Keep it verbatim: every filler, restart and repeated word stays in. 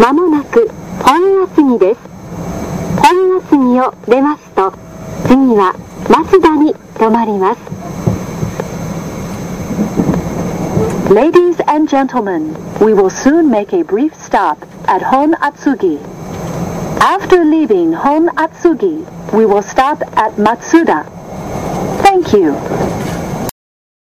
まもなく本厚木です。本厚木を出ますと、次は増田に停まります。 Ladies and gentlemen, we will soon make a brief stop at Hon-Atsugi. After leaving Hon-Atsugi, we will stop at Matsuda. Thank you.